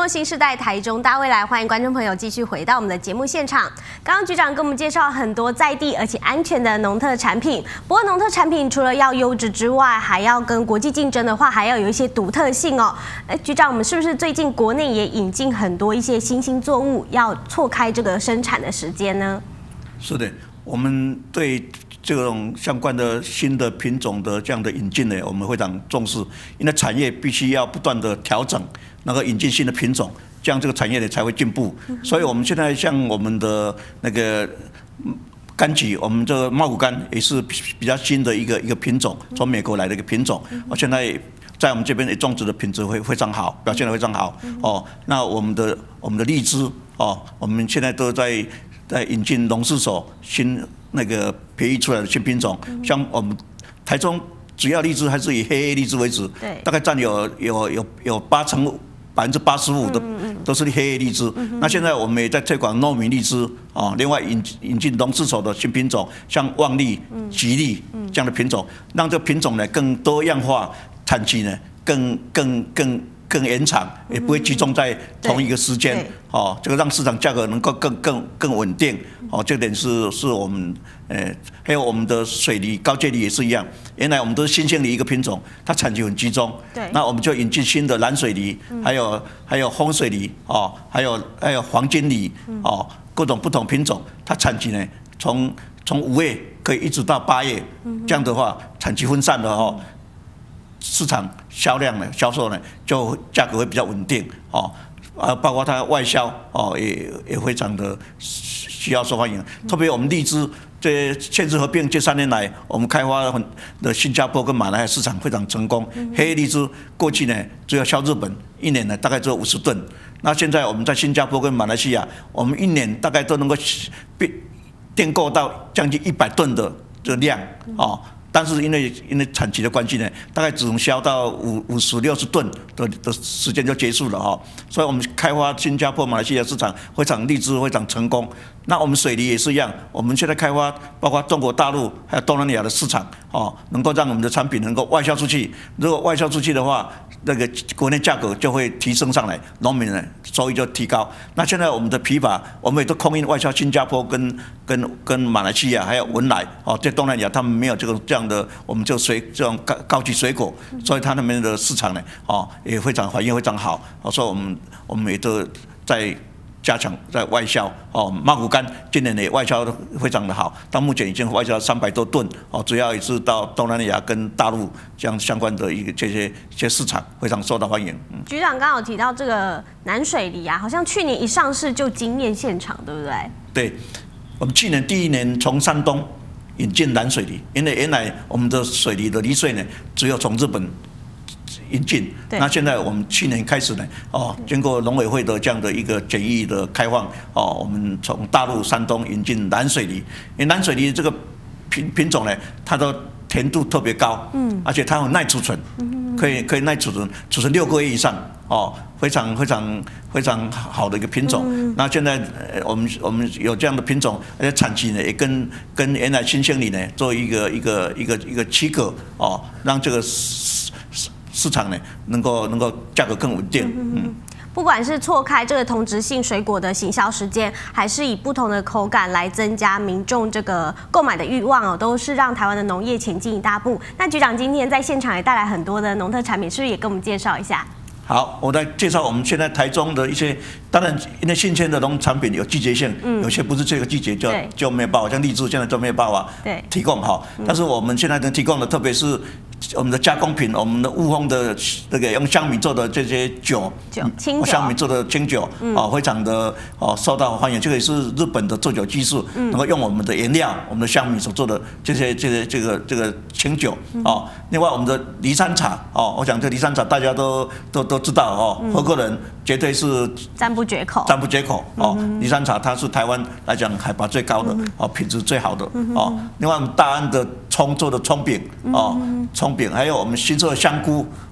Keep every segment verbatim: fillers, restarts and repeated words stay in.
末新时代台中大未来，欢迎观众朋友继续回到我们的节目现场。刚刚局长跟我们介绍很多在地而且安全的农特产品，不过农特产品除了要优质之外，还要跟国际竞争的话，还要有一些独特性哦。哎，局长，我们是不是最近国内也引进很多一些新兴作物，要错开这个生产的时间呢？是的，我们对这种相关的新的品种的这样的引进呢，我们非常重视，因为产业必须要不断的调整，那个引进新的品种，这样这个产业呢才会进步。所以我们现在像我们的那个柑橘，我们这个茂谷柑也是比较新的一个一个品种，从美国来的一个品种，我现在在我们这边也种植的品质会非常好，表现得非常好哦。那我们的我们的荔枝哦，我们现在都在在引进农事所新那个培育出来的新品种，像我们台中主要荔枝还是以黑 A 荔枝为主，大概占有有有有八成百分之八十五的都是黑 A 荔枝。那现在我们也在推广糯米荔枝啊，另外引引进农事所的新品种，像旺利、吉利这样的品种，让这个品种呢更多样化，产期呢更更更。更延长，也不会集中在同一个时间，哦，这个让市场价格能够更更更稳定，哦，这点是是我们，呃，还有我们的水梨、高阶梨也是一样，原来我们都是新兴梨一个品种，它产期很集中，对，那我们就引进新的蓝水梨，还有还有红水梨，哦，还有还有黄金梨，哦，各种不同品种，它产期呢，从从五月可以一直到八月，这样的话产期分散的哦。市场销量呢，销售呢，就价格会比较稳定哦，啊，包括它外销哦，也也非常的需要受欢迎。特别我们荔枝这县市合并这三年来，我们开发的新加坡跟马来西亚市场非常成功。黑荔枝过去呢，只要销日本，一年呢大概只有五十吨。那现在我们在新加坡跟马来西亚，我们一年大概都能够订购到将近一百吨的这个量哦。但是因为因为产期的关系呢，大概只能销到五五十六十吨的的时间就结束了哈，所以我们开发新加坡、马来西亚市场非常荔枝非常成功。那我们水梨也是一样，我们现在开发包括中国大陆还有东南亚的市场哦，能够让我们的产品能够外销出去。如果外销出去的话，那个国内价格就会提升上来，农民呢收益就提高。那现在我们的枇杷，我们也都空运外销新加坡跟跟跟马来西亚还有文莱哦，在东南亚他们没有这个这样的，我们就水这种高高级水果，所以他们的市场呢哦也非常反应非常好。所以我们我们也都在加强在外销哦，茂谷柑今年也外销非常的好，到目前已经外销三百多吨哦，主要也是到东南亚跟大陆这样相关的一个这些这些市场非常受到欢迎。嗯、局长刚刚有提到这个南水梨啊，好像去年一上市就惊艳现场，对不对？对，我们去年第一年从山东引进蓝水梨，因为原来我们的水梨的梨穗呢，只有从日本引进，那现在我们去年开始呢，哦，经过农委会的这样的一个检疫的开放，哦，我们从大陆山东引进蓝水梨，因为蓝水梨这个品品种呢，它的甜度特别高，嗯，而且它很耐储存，可以可以耐储存，储存六个月以上，哦，非常非常非常好的一个品种。嗯、那现在我们我们有这样的品种，而且产期呢也跟跟原来新兴梨呢做一个一个一个一个区隔，哦，让这个市场呢，能够能够价格更稳定。嗯，不管是错开这个同质性水果的行销时间，还是以不同的口感来增加民众这个购买的欲望哦，都是让台湾的农业前进一大步。那局长今天在现场也带来很多的农特产品，是不是也跟我们介绍一下？好，我来介绍我们现在台中的一些，当然因为新鲜的农产品有季节性，嗯、有些不是这个季节就就没有办法，像荔枝现在就没有办法提供哈。但是我们现在能提供的，特别是我们的加工品，我们的雾峰的那个用香米做的这些酒，清酒，香米做的清酒，嗯、哦，非常的哦受到欢迎。这个也是日本的做酒技术，嗯、能够用我们的原料，我们的香米所做的这些这些这个这个清酒哦。另外我们的梨山茶哦，我想这梨山茶大家都都都知道哦，合伙人绝对是赞不绝口，赞不绝口哦。梨山茶它是台湾来讲海拔最高的哦，品质最好的哦。另外我们大安的葱做的葱饼哦，葱饼还有我们新做的香菇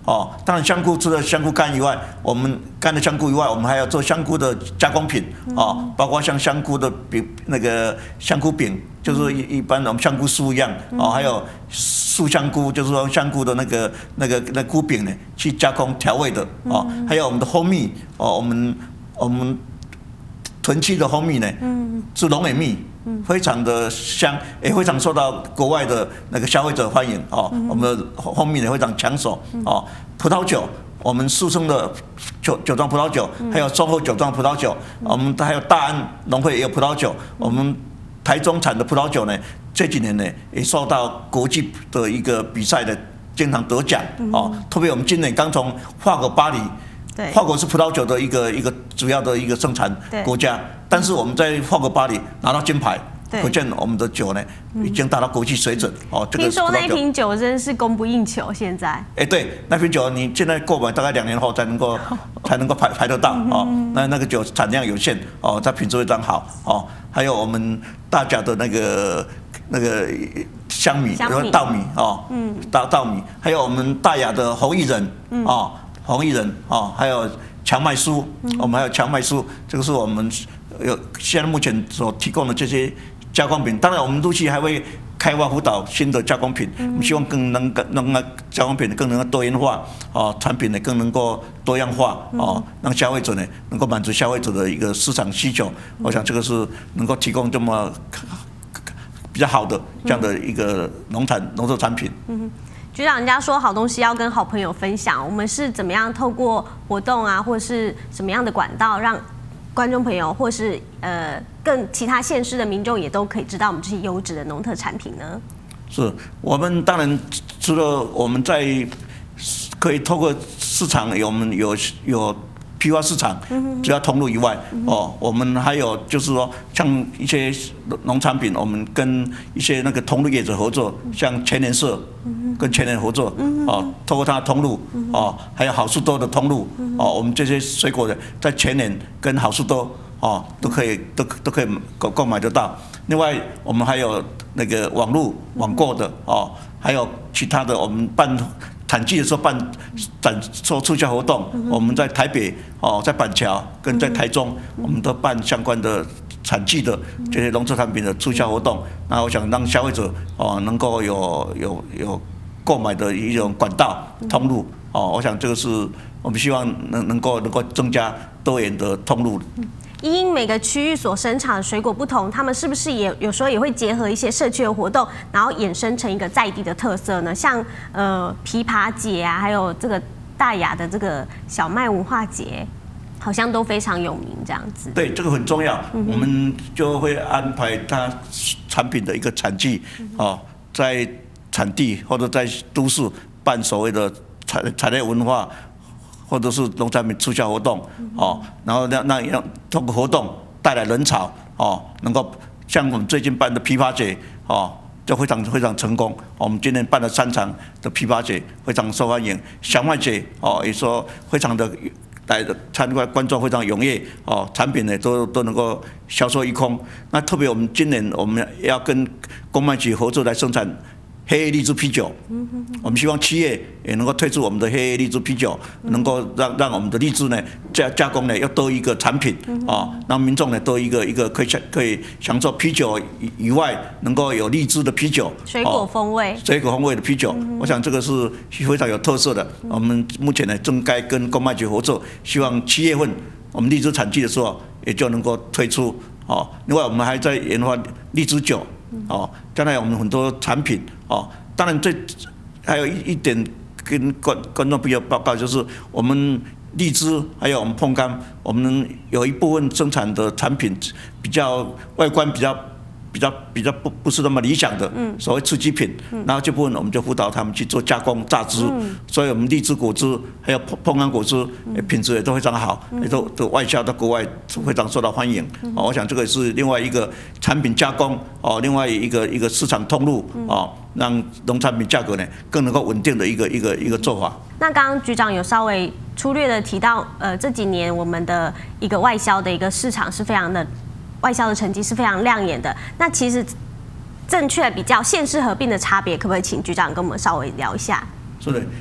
哦，当然香菇除了香菇干以外，我们干的香菇以外，我们还要做香菇的加工品哦，包括像香菇的饼，那个香菇饼，就是一一般我们香菇酥一样哦，还有素香菇，就是说香菇的那个那个那菇饼呢，去加工调味的哦，还有我们的蜂蜜哦，我们我们屯区的蜂蜜呢，是龙眼蜜。非常的香，也非常受到国外的那个消费者欢迎哦。我们的蜂蜜也非常抢手哦。葡萄酒，我们速生的酒酒庄葡萄酒，还有松后酒庄葡萄酒，我们还有大安农会也有葡萄酒。我们台中产的葡萄酒呢，这几年呢也受到国际的一个比赛的经常得奖哦。特别我们今年刚从法国巴黎。法国是葡萄酒的一个一个主要的一个生产国家，但是我们在法国巴黎拿到金牌，可见我们的酒呢已经达到国际水准哦。 听说那瓶酒真是供不应求，现在。 哎，对，那瓶酒你现在购买大概两年后才能够才能够排排得到哦。那那个酒产量有限哦，它品质非常好哦。还有我们大甲的那个那个香米，稻米哦，嗯，稻稻米，还有我们大雅的侯艺人哦。红薏仁哦，还有荞麦酥，我们还有荞麦酥，这个是我们有现在目前所提供的这些加工品。当然，我们陆续还会开发辅导新的加工品，我们希望更能让那加工品更能够多元化哦，产品呢更能够多样化哦，让消费者呢能够满足消费者的一个市场需求。我想这个是能够提供这么比较好的这样的一个农产农特产品。 局长，人家说好东西要跟好朋友分享，我们是怎么样透过活动啊，或者是什么样的管道，让观众朋友或是呃更其他县市的民众也都可以知道我们这些优质的农特产品呢？ 是我们当然除了我们在可以透过市场有我们有有批发市场主要通路以外，哦，我们还有就是说像一些农产品，我们跟一些那个通路业者合作，像全联社跟全联合作，哦，透过它的通路，哦，还有好事多的通路，哦，我们这些水果的在全联跟好事多，哦，都可以都都可以购购买得到。另外，我们还有那个网络网购的，哦，还有其他的，我们办产季的时候办展售促销活动，我们在台北哦，在板桥跟在台中，我们都办相关的产季的这些农特产品的促销活动。那我想让消费者哦能够有有有购买的一种管道通路哦，我想这个是我们希望能能够能够增加多元的通路。 因每个区域所生产的水果不同，他们是不是也有时候也会结合一些社区的活动，然后衍生成一个在地的特色呢？像呃枇杷节啊，还有这个大雅的这个小麦文化节，好像都非常有名这样子。 对，这个很重要，嗯、我们就会安排它产品的一个产季，哦，在产地或者在都市办所谓的产产业文化。或者是农产品促销活动，哦，然后让让让通过活动带来人潮，哦，能够像我们最近办的枇杷节，哦，就非常非常成功。我们今年办了三场的枇杷节，非常受欢迎。小麦节，哦，也说非常的来参观观众非常踊跃，哦，产品呢都都能够销售一空。那特别我们今年我们要跟公卖局合作来生产黑叶荔枝啤酒，我们希望企业也能够推出我们的黑叶荔枝啤酒，能够让让我们的荔枝呢加加工呢要多一个产品啊，让民众呢多一个一个可以享可以享受啤酒以以外，能够有荔枝的啤酒， 水果风味， 水果风味的啤酒，我想这个是非常有特色的。我们目前呢正该跟公卖局合作，希望七月份我们荔枝产季的时候也就能够推出哦。另外我们还在研发荔枝酒。哦，将来我们很多产品哦，当然最还有一一点跟观观众朋友报告，就是我们荔枝还有我们椪柑，我们有一部分生产的产品比较外观比较比较比较不不是那么理想的，所谓次级品，然后这部分我们就辅导他们去做加工榨汁，所以我们荔枝果汁还有椪椪柑果汁品质也都非常好，也都都外销到国外非常受到欢迎。哦，我想这个是另外一个产品加工哦，另外一个一个市场通路哦，让农产品价格呢更能够稳定的一个一个一个做法。 那刚刚局长有稍微粗略的提到，呃，这几年我们的一个外销的一个市场是非常的。外销的成绩是非常亮眼的。那其实正确比较县市合并的差别，可不可以请局长跟我们稍微聊一下？ 是的，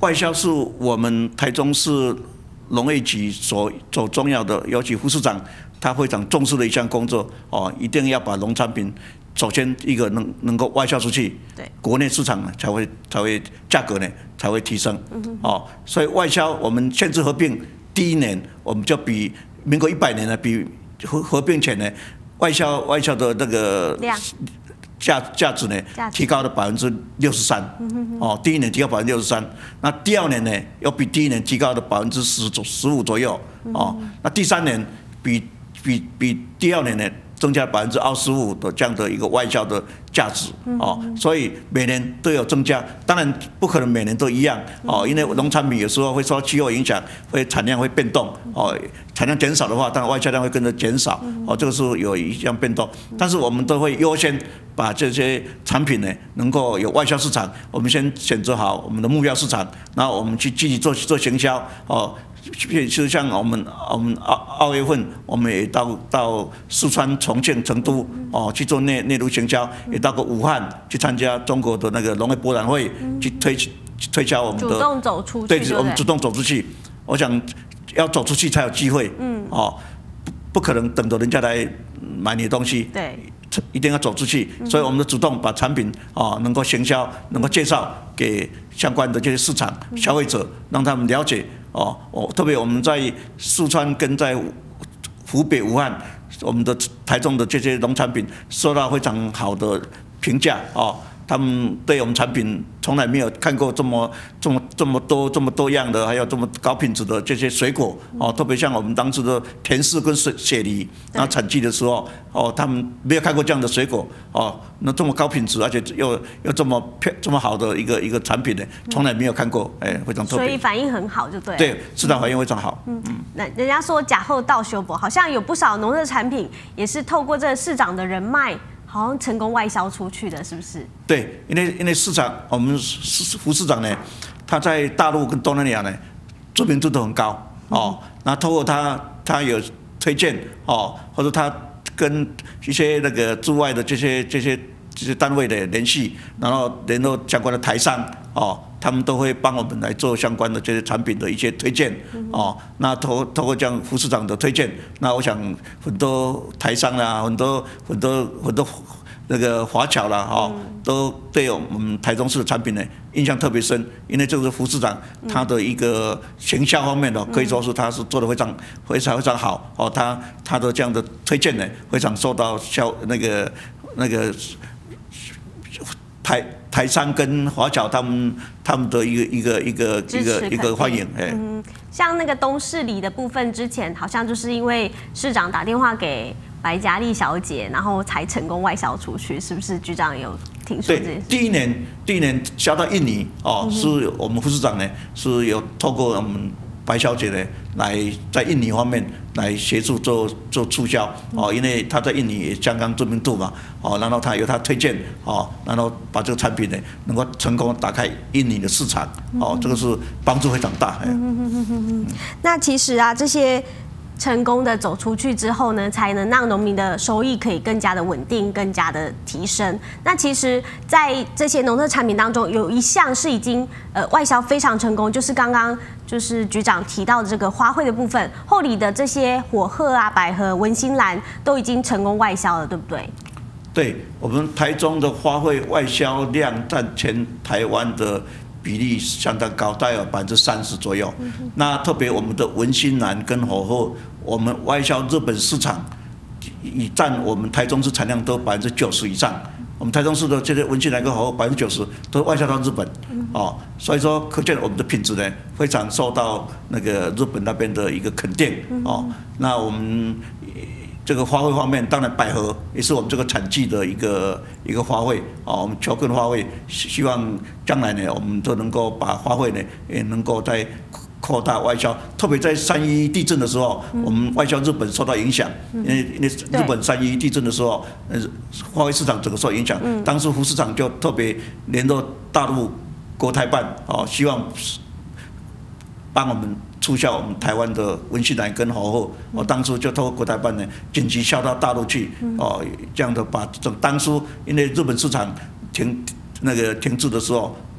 外销是我们台中市农业局所所重要的，尤其副市长他非常重视的一项工作哦，一定要把农产品首先一个能能够外销出去， 对， 国内市场呢才会才会价格呢才会提升，嗯、哦，所以外销我们县市合并第一年，我们就比民国一百年呢，比合合并前呢，外销外销的那个量。 价价值呢，提高了百分之六十三，哦，第一年提高百分之六十三，那第二年呢，又比第一年提高了百分之十左十五左右，哦，那第三年比比比第二年呢，增加百分之二十五的这样的一个外销的价值，哦，所以每年都有增加，当然不可能每年都一样，哦，因为农产品有时候会受气候影响，会产量会变动，哦，产量减少的话，当然外销量会跟着减少，哦，这个是有一项变动，但是我们都会优先把这些产品呢能够有外销市场，我们先选择好我们的目标市场，然后我们去积极做做行销，哦。就像我们我们二二月份，我们也到到四川、重庆、成都哦去做内内陆行销，也到过武汉去参加中国的那个农业博览会，去推去推销我们的主动走出去， 对，我们主动走出去。我想要走出去才有机会，嗯，哦，不不可能等着人家来买你的东西， 对。 一定要走出去，所以我们的主动把产品啊能够行销，能够介绍给相关的这些市场消费者，让他们了解哦。哦，特别我们在四川跟在湖北武汉，我们的台中的这些农产品受到非常好的评价哦。他们对我们产品从来没有看过这么这么这么多这么多样的，还有这么高品质的这些水果哦，特别像我们当时的甜柿跟雪雪梨，然后产季的时候哦，他们没有看过这样的水果哦，那这么高品质，而且又又这么漂这么好的一个一个产品呢，从来没有看过，哎，非常特别。 所以反应很好，就对了。 对，市场反应非常好。 嗯嗯。那人家说假后到修补，好像有不少农特产品也是透过这个市长的人脉。好像成功外销出去的，是不是？ 对，因为因为市长，我们副市长呢，他在大陆跟东南亚呢，知名度都很高哦。那透过他，他有推荐哦，或者他跟一些那个驻外的这些这些这些单位的联系，然后联络相关的台商哦，他们都会帮我们来做相关的这些产品的一些推荐哦。那透透过这样副市长的推荐，那我想很多台商啦，很多很多很多那个华侨啦，哦，都对我们台中市的产品呢印象特别深，因为这个副市长他的一个行销方面的可以说是他是做得非常非常非常好哦，他他的这样的推荐呢非常受到消那个那个。台台商跟华侨他们他们的一个一个一个一个一个欢迎，哎， 嗯，像那个东势里的部分，之前好像就是因为市长打电话给白嘉丽小姐，然后才成功外销出去，是不是？局长有听说这件事？ 对，第一年第一年销到印尼哦，是我们副市长呢是有透过我们白小姐呢来在印尼方面来协助做做促销哦，因为她在印尼也相当知名度嘛哦，然后她由她推荐哦，然后把这个产品呢能够成功打开印尼的市场哦，这个是帮助非常大。嗯、 那其实啊，这些成功的走出去之后呢，才能让农民的收益可以更加的稳定，更加的提升。那其实，在这些农特产品当中，有一项是已经呃外销非常成功，就是刚刚就是局长提到的这个花卉的部分，后里的这些火鹤啊、百合、文心兰都已经成功外销了，对不对？ 对，我们台中的花卉外销量占全台湾的比例相当高，大概有百分之三十左右。嗯、那特别我们的文心兰跟火鹤，我们外销日本市场，已占我们台中市产量都百分之九十以上。我们台中市的这些文心兰跟火鹤百分之九十都外销到日本，哦，所以说可见我们的品质呢非常受到那个日本那边的一个肯定哦。那我们这个花卉方面，当然百合也是我们这个产季的一个一个花卉哦。我们球根花卉，希望将来呢，我们都能够把花卉呢也能够在扩大外销，特别在三一地震的时候，嗯、我们外销日本受到影响，因为因为日本三一地震的时候，呃，花卉市场整个受影响。嗯、当时胡市长就特别联络大陆国台办，哦，希望帮我们促销我们台湾的文心兰跟火鹤。我、哦、当初就透过国台办呢，紧急销到大陆去，哦，这样的把这当初因为日本市场停那个停滞的时候。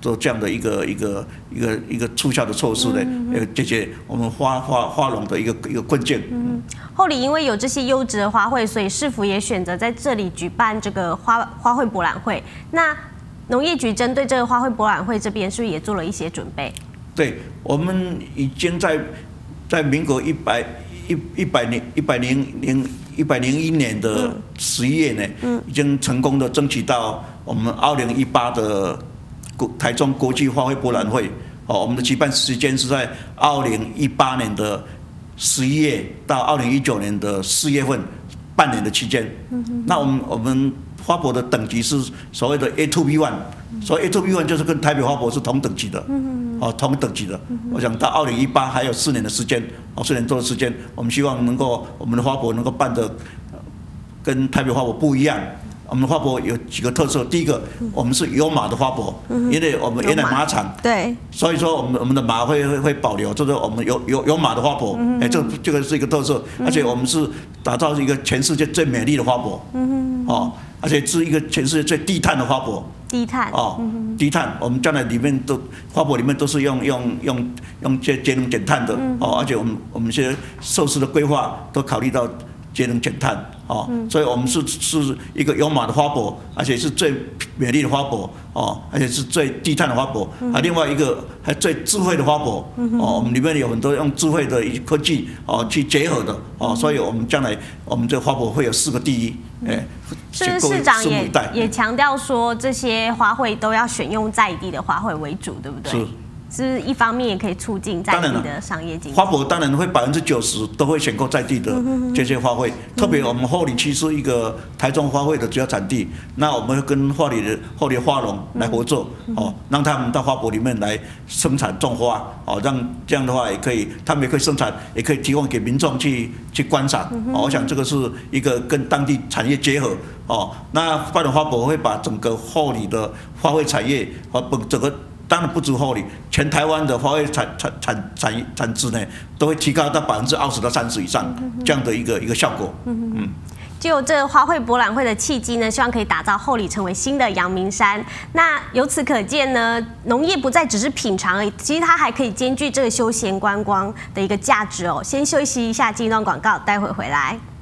做这样的一个一个一个一个促销的措施呢，呃，解决我们花花花农的一个一个困境。 嗯，后里因为有这些优质的花卉，所以市府也选择在这里举办这个花花卉博览会。那农业局针对这个花卉博览会这边，是不是也做了一些准备？ 对，我们已经在在民国一百一一百零一百零零一百零一年的十一月呢，嗯、已经成功的争取到我们二零一八的国台中国际花卉博览会。哦，我们的举办时间是在二零一八年的十一月到二零一九年的四月份，半年的期间。嗯、那我们我们花博的等级是所谓的 A two B one， 所以 A two B one 就是跟台北花博是同等级的。嗯、哦，同等级的。嗯、我想到二零一八还有四年的时间，哦，四年多的时间，我们希望能够我们的花博能够办得跟台北花博不一样。我们的花博有几个特色，第一个，我们是有马的花博，因为我们原来马场， 对， 所以说我们我们的马会会会保留，就是我们有有有马的花博，哎，这这个是一个特色，而且我们是打造一个全世界最美丽的花博，哦，而且是一个全世界最低碳的花博， 低碳， 哦，低碳，我们将来里面都花博里面都是用用用用节节能减碳的，哦，而且我们我们一些设施的规划都考虑到节能减碳。哦，所以我们是是一个有马的花博，而且是最美丽的花博，哦，而且是最低碳的花博，啊，另外一个还最智慧的花博，哦，我们里面有很多用智慧的科技哦去结合的，哦，所以我们将来我们这个花博会有四个第一，哎， 是不是市长也也强调说这些花卉都要选用在地的花卉为主，对不对？是。是一方面也可以促进在地的商业经济。 花博当然会百分之九十都会选购在地的这些花卉，特别我们后里区是一个台中花卉的主要产地，那我们会跟后里的后里花农来合作，哦，让他们到花博里面来生产种花，哦，让这样的话也可以，他们也可以生产，也可以提供给民众去去观赏，哦，我想这个是一个跟当地产业结合，哦，那花农花博会把整个后里的花卉产业和整个。当然不止后里，全台湾的花卉产产产产产值呢，都会提高到百分之二十到三十以上这样的一个一个效果。嗯， 就有这花卉博览会的契机呢，希望可以打造后里成为新的阳明山。那由此可见呢，农业不再只是品尝而已，其实它还可以兼具这个休闲观光的一个价值哦。先休息一下，进一段广告，待会回来。